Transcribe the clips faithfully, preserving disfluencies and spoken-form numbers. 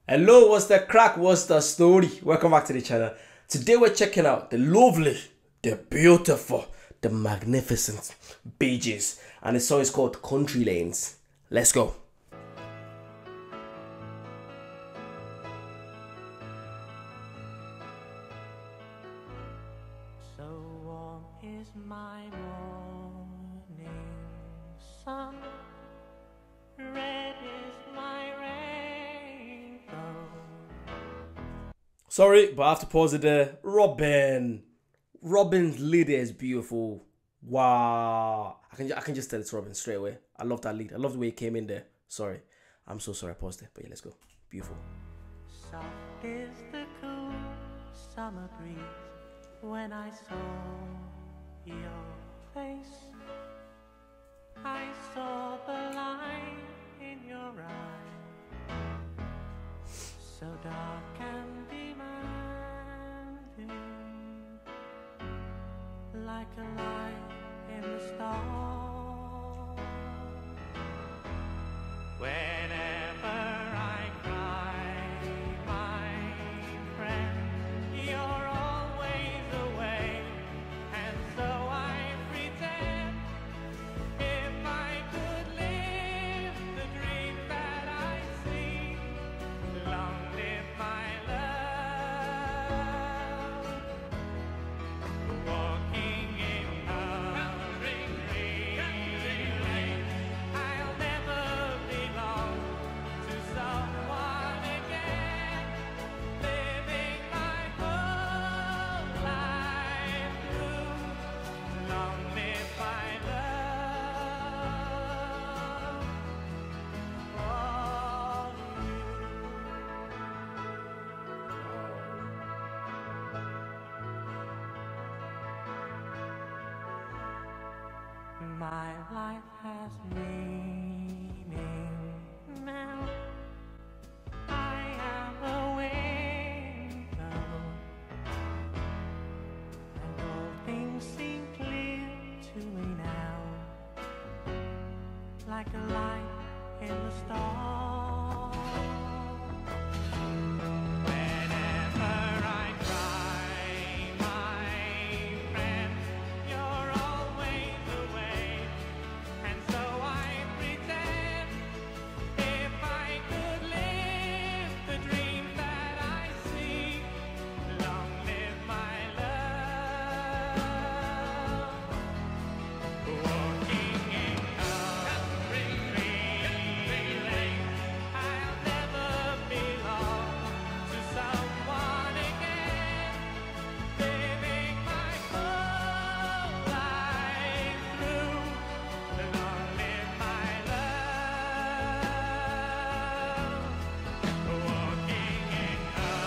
Hello, what's the crack? What's the story? Welcome back to the channel. Today we're checking out the lovely, the beautiful, the magnificent Bee Gees, and the song is called Country Lanes. Let's go. So warm is my morning sun, red is my rainbow. Sorry, but I have to pause it there. Robin. Robin's lead is beautiful. Wow. I can I can just tell it's Robin straight away. I love that lead. I love the way he came in there. Sorry. I'm so sorry I paused it. But yeah, let's go. Beautiful. Soft is the cool summer breeze when I saw your face. I saw the light in your eye, so dark and demanding, like a light in the storm. Whenever I cry, my friend, you're always away, and so I pretend. If I could live the dream that I see, long live my love. Walking in country lanes, I'll never belong to someone again. Living my whole life through, long live my love for you. My life has meaning now. I am a window, and all things seem clear to me now, like a light in the storm. Whenever I cry, my friend, you're always away, and so I pretend. If I could live the dream that I see, long live my love. Walking in country lanes, I'll never belong to someone again. Living my whole life through, long live my love. Walking in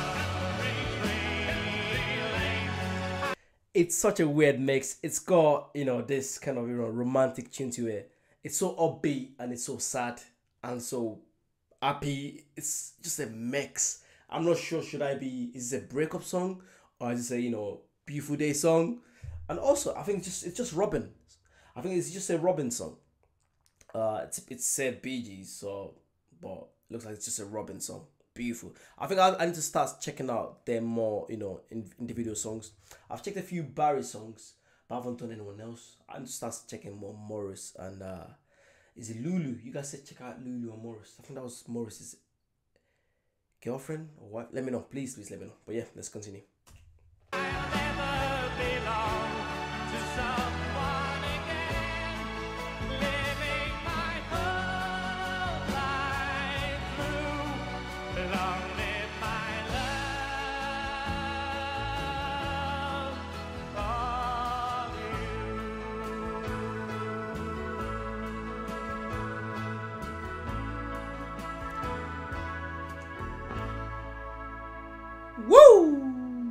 country lanes. It's such a weird mix. It's got, you know, this kind of, you know, romantic tune to it. It's so upbeat and it's so sad and so happy. It's just a mix. I'm not sure, should I be, is it a breakup song or is it a, you know, beautiful day song? And also, I think it's just it's just Robin. I think it's just a Robin song. Uh, it's it's said Bee Gees, so but it looks like it's just a Robin song. Beautiful. I think I, I need to start checking out their more, you know, in, individual songs. I've checked a few Barry songs, but I haven't done anyone else. I need to start checking more Morris and uh, is it Lulu? You guys said check out Lulu or Morris. I think that was Morris's girlfriend or what? Let me know, please, please let me know. But yeah, let's continue. I'll never belong to someone again. Living my whole life through, long live my love for you. Woo!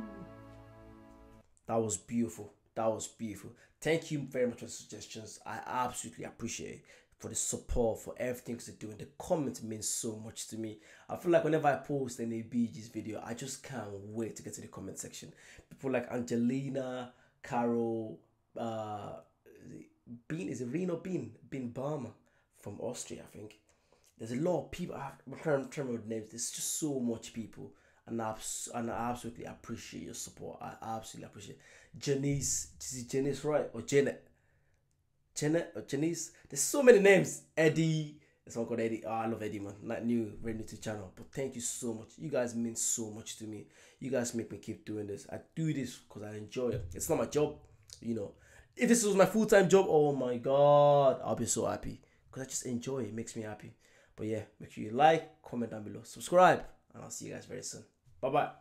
That was beautiful. That was beautiful. Thank you very much for the suggestions. I absolutely appreciate it, for the support, for everything you're doing. The comment means so much to me. I feel like whenever I post any Bee Gees video, I just can't wait to get to the comment section. People like Angelina, Carol, uh, Bean, is it Reno Bean? Bean Balmer from Austria, I think. There's a lot of people. I'm trying to remember the names. There's just so much people, and I and I absolutely appreciate your support. I absolutely appreciate it. Janice. Is it Janice right or Janet? Janet or Janice? There's so many names. Eddie. There's one called Eddie. Oh, I love Eddie, man. Not new, very new to the channel. But thank you so much. You guys mean so much to me. You guys make me keep doing this. I do this because I enjoy it. It's not my job, you know. If this was my full-time job, oh my god, I'll be so happy. Because I just enjoy it. It makes me happy. But yeah, make sure you like, comment down below, subscribe, and I'll see you guys very soon. Bye-bye.